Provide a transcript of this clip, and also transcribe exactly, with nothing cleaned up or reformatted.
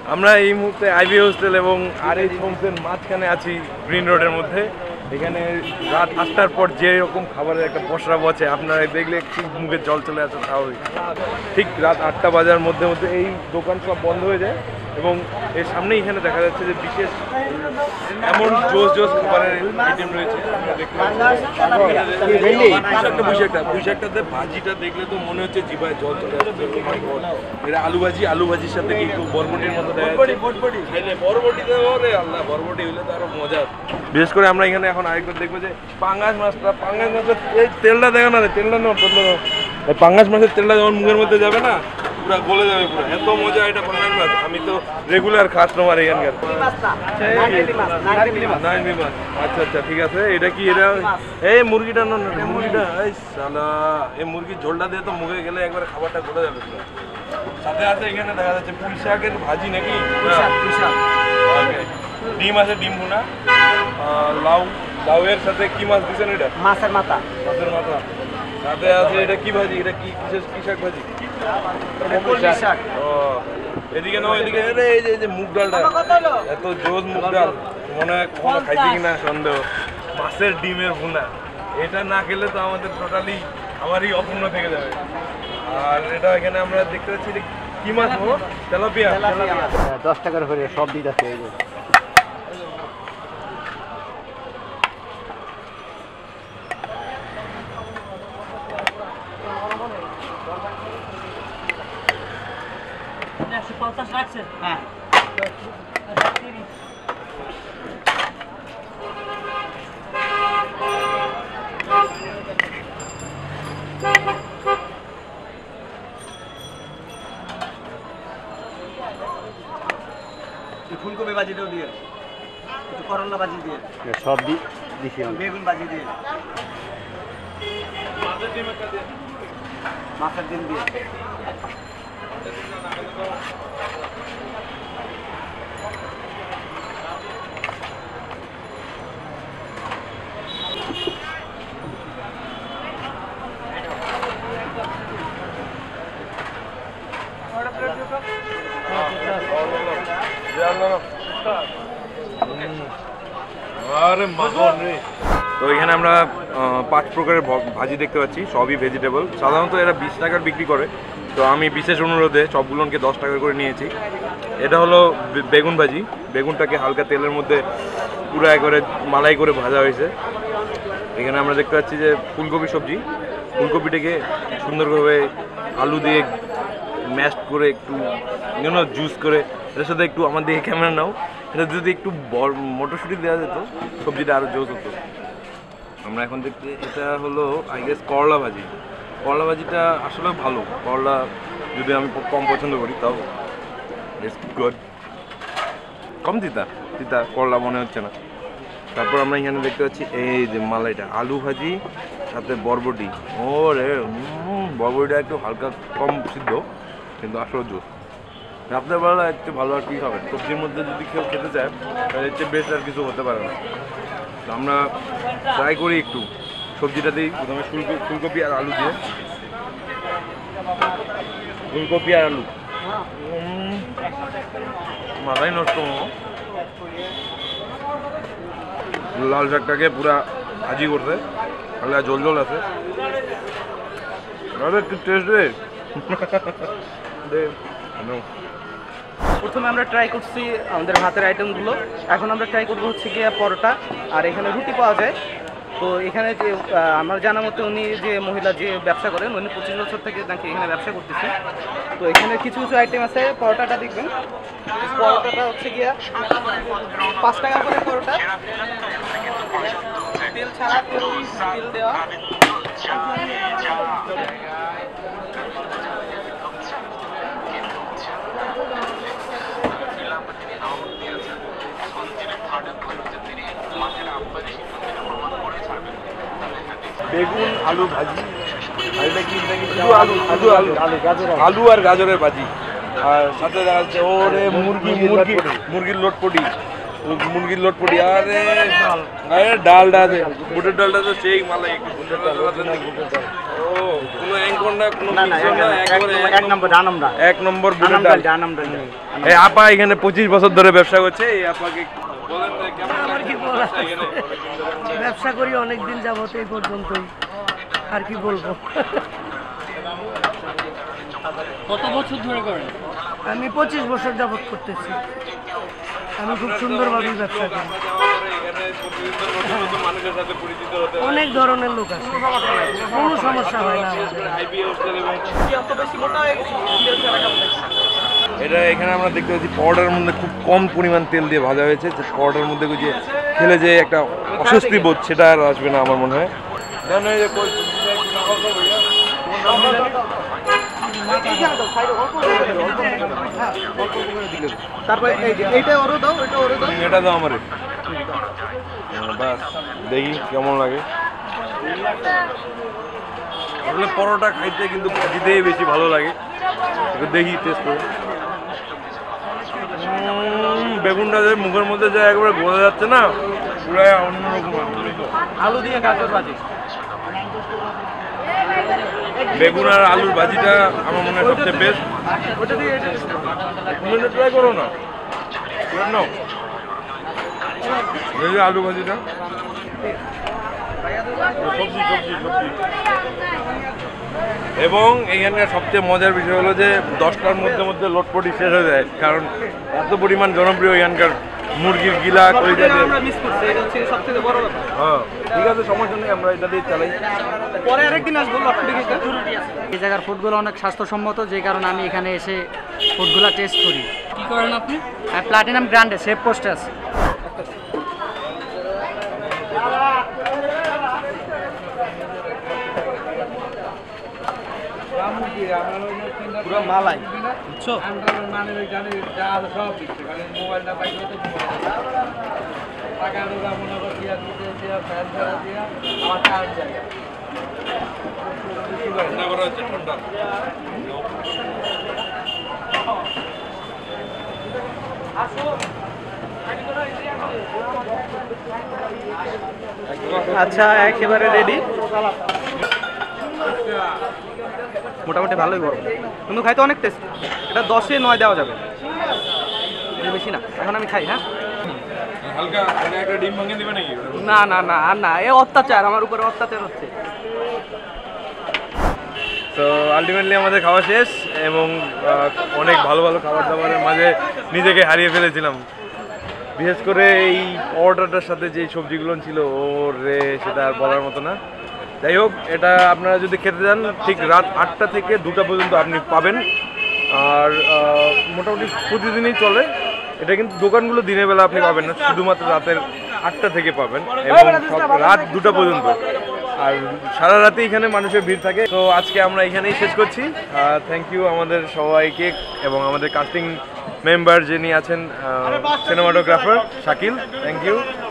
আমরা এই মুহূর্তে আইবি হোস্টেল এবং আর এই হোমসের মাঝখানে আছি গ্রিন রোডের মধ্যে। এখানে রাত আটটার পর যে রকম খাবারের একটা পসরা বসে আপনারা দেখলে ঠিক মুখে জল চলে আসে স্বাভাবিক। ঠিক রাত আটটা বাজার মধ্যে মধ্যে এই দোকান সব বন্ধ হয়ে যায় এবং এর সামনেই এখানে দেখা যাচ্ছে যে বিশেষ এমন জোস জোস খাবারের আইটেম রয়েছে। পুঁইশাকটাতে ভাজিটা দেখলে তো মনে হচ্ছে জিভায় জল চলে আসছে। এটা আলু ভাজি, আলু ভাজির সাথে কি একটু বরবটির মতো দেখা যাচ্ছে। বরবটি দেবো রে আল্লাহ, বরবটি হইলে তো আরো মজা। বিশেষ করে আমরা এখানে এখন আরেকবার দেখবো যে পাঙ্গাস মাছটা, পাঙ্গাস মাছের এই তেলটা দেখো না রে, তেলটা না বদলে দাও। এই পাঙ্গাস মাছের তেলটা যখন মুখের মধ্যে যাবে না পুরো গলে যাবে পুরো, এত মজা এটা পাঙ্গাস মাছ। আমি তো রেগুলার কাস্টমার এখানকার। আচ্ছা আচ্ছা ঠিক আছে। এটা কি এটা এই মুরগিটা না, মুরগিটা এই সালা এই মুরগির ঝোলটা দিয়ে তো মুখে গেলে একবারে খাবারটা গলে যাবে পুরো। সাথে আছে এখানে দেখা যাচ্ছে পুঁই শাকের ভাজি নাকি, ডিম আছে, ডিম ভুনা, লাউ, লাউয়ের সাথে কি মাছ দিচ্ছেন? এটা মাছের মাথা, মাছের মাথা। সাথে আছে এটা কি ভাজি? এটা কি কিসের কি শাক ভাজি? শাক। ও এদিকে নাও, এদিকে এই যে এই যে মুগ ডালটা, এত জোস মুগ ডাল, মনে হয় কখনো খাইছি কিনা সন্দেহ। মাছের ডিমের ভুনা, এটা না খেলে তো আমাদের টোটালি আমারই অপূর্ণ থেকে যাবে। আর এটা এখানে আমরা দেখতে পাচ্ছি কি মাছ? ও তেলাপিয়া। দশ টাকার করে সব দিতে আছে। হ্যাঁ ফুলকপি ভাজিটাও দিয়ে, একটু করলা ভাজি দিয়ে, সব দিছি, বেগুন ভাজি দিয়ে, মাছের ডিম দিয়ে। তো এখানে আমরা পাঁচ প্রকারের ভাজি দেখতে পাচ্ছি, সবই ভেজিটেবল। সাধারণত এরা বিশ টাকার বিক্রি করে, তো আমি বিশেষ অনুরোধে সবগুলোকে দশ টাকা করে নিয়েছি। এটা হলো বেগুন ভাজি, বেগুনটাকে হালকা তেলের মধ্যে পুরো একবারে মালাই করে ভাজা হয়েছে। এখানে আমরা দেখতে পাচ্ছি যে ফুলকপি সবজি, ফুলকপিটাকে সুন্দরভাবে আলু দিয়ে ম্যাশ করে একটু ইউনো জুস করে, এটার সাথে একটু আমার দিকে ক্যামেরা নাও, এটা যদি একটু মটরশুঁটি দেওয়া যেত সবজিটা আরও জোস হতো। আমরা এখন দেখতে, এটা হলো আই গেস করলা ভাজি। করলা ভাজিটা আসলে ভালো, করলা যদি আমি কম পছন্দ করি তাও ইটস গুড। কম তিতা তিতা করলা মনে হচ্ছে না। তারপর আমরা এখানে দেখতে পাচ্ছি এই যে মালাইটা, আলু ভাজি সাথে বরবটি। ও রে, বরবটিটা একটু হালকা কম সিদ্ধ কিন্তু আসলে জোস। আপনার বেলা একটু ভালো আর কি খাবেন, সবজির মধ্যে যদি কেউ খেতে চায় তাহলে হচ্ছে বেস্ট আর কিছু হতে পারে না। তো আমরা ট্রাই করি একটু সবজিটা দিই প্রথমে ফুলকপি ফুলকপি আর আলু দিয়ে, ফুলকপি আর আলু মাথায় নষ্ট। লাল শাকটাকে পুরা ভাজি করতে, তাহলে জল জল আছে, একটু টেস্ট রে। প্রথমে আমরা ট্রাই করছি আমাদের ভাতের আইটেমগুলো, এখন আমরা ট্রাই করবো হচ্ছে গিয়ে পরোটা, আর এখানে রুটি পাওয়া যায়। তো এখানে যে আমার জানা মতে উনি যে মহিলা যে ব্যবসা করেন, উনি পঁচিশ বছর থেকে নাকি এখানে ব্যবসা করতেছে। তো এখানে কিছু কিছু আইটেম আছে। পরোটাটা দেখবেন, পরোটাটা হচ্ছে গিয়া পাঁচ টাকা করে পরোটা, তেল ছাড়া, তেল দেওয়া। বেগুন আলু ভাজি, আলু আলু আলু আর গাজরের ভাজি, আর সাথে দেখা যাচ্ছে ওরে মুরগি মুরগি মুরগির লটপটি, মুরগির লটপটি আরে আরে ডালটা আছে বুটের ডালটা তো সেই মালাই একটু বুটের ডাল ও কোনো অ্যাঙ্কর না কোনো কিছু না একবারে এক নম্বর ডান আমরা এক নম্বর বুটের ডাল ডান আমরা এই আপা এখানে পঁচিশ বছর ধরে ব্যবসা করছে এই আপাকে বলেন যে কেমন আমার কি বলার আছে? ব্যবসা করি অনেক দিন যাবত এই পর্যন্তই, আর কি বলবো। কত বছর ধরে করেন? আমি পঁচিশ বছর যাবত করতেছি। আমি খুব সুন্দরভাবে ব্যবসা করি। মানুষের সাথে পরিচিত হতে অনেক ধরনের লোক আছে, কোনো সমস্যা হয় না আমাদের। এটা এখানে আমরা দেখতে পাচ্ছি পরোটার মধ্যে খুব কম পরিমাণ তেল দিয়ে ভাজা হয়েছে, যে পরোটার মধ্যে যে খেলে যে একটা অস্বস্তি বোধ সেটা আর আসবে না আমার মনে হয়। তারপরে এই যে এইটা ওরও দাও, এটা ওরও দাও। এটা দাও আমারে বাস, দেখি কেমন লাগে। আসলে পরোটা খাইতে কিন্তু ভাজিতেই বেশি ভালো লাগে। একটু দেখি টেস্ট করে। উম, বেগুনটা যে মুখের মধ্যে যা একবারে গলে যাচ্ছে না, পুরাই অন্যরকম। আলু দিয়ে গাজর ভাজি। বেগুন আর আলুর ভাজিটা আমার মনে হয় সবচেয়ে বেস্ট। ওটা দিয়ে এটা তুমি ট্রাই করো না, করে নাও। এই যে আলু ভাজিটা, সবজি সবজি সবজি। এবং এইখানকার সবচেয়ে মজার বিষয় হলো যে দশটার মধ্যে মধ্যে লটপটি শেষ হয়ে যায়, কারণ এত পরিমাণ জনপ্রিয় এখানকার মুরগির গিলা কলিজা দিয়ে। আমরা মিস করছি, এটা হচ্ছে সবথেকে বড় কথা। হ্যাঁ ঠিক আছে, সমস্যা নেই, আমরা এটা দিয়ে চালাই। পরে আরেকদিন আসবো লটপটি খেতে। এই জায়গার ফুডগুলো অনেক স্বাস্থ্যসম্মত, যে কারণে আমি এখানে এসে ফুডগুলো টেস্ট করি। কি করেন আপনি? প্লাটিনাম গ্র্যান্ডে সেফ পোস্টে আছে। পুরো মালাই, বুঝছো? ঠান্ডা করা হচ্ছে, ঠান্ডা। আচ্ছা, একেবারে রেডি। মোটামুটি ভালোই বড়, কিন্তু খাইতে অনেক টেস্ট। এটা দশে নয় দেওয়া যাবে, এর বেশি না। এখন আমি খাই। হ্যাঁ, হালকা মানে একটা ডিম ভাঙিয়ে দিবে নাকি? না না না আর না, এ অত্যাচার, আমার উপরে অত্যাচার হচ্ছে। তো আলটিমেটলি আমাদের খাওয়া শেষ, এবং আহ, অনেক ভালো ভালো খাবার দাবারের মাঝে নিজেকে হারিয়ে ফেলেছিলাম। বিশেষ করে এই পরোটাটার সাথে যে সবজিগুলো ছিল, ওর রে সেটা আর বলার মতো না। যাই হোক, এটা আপনারা যদি খেতে যান ঠিক রাত আটটা থেকে দুটা পর্যন্ত আপনি পাবেন। আর আহ, মোটামুটি প্রতিদিনই চলে এটা, কিন্তু দোকানগুলো দিনের বেলা আপনি পাবেন না, শুধুমাত্র রাতের আটটা থেকে পাবেন এবং সব রাত দুটা পর্যন্ত। আর সারা রাতে এখানে মানুষের ভিড় থাকে। তো আজকে আমরা এখানেই শেষ করছি। থ্যাংক ইউ আমাদের সবাইকে, এবং আমাদের কাস্টিং মেম্বার যিনি আছেন সিনেমাটোগ্রাফার শাকিল, থ্যাংক ইউ।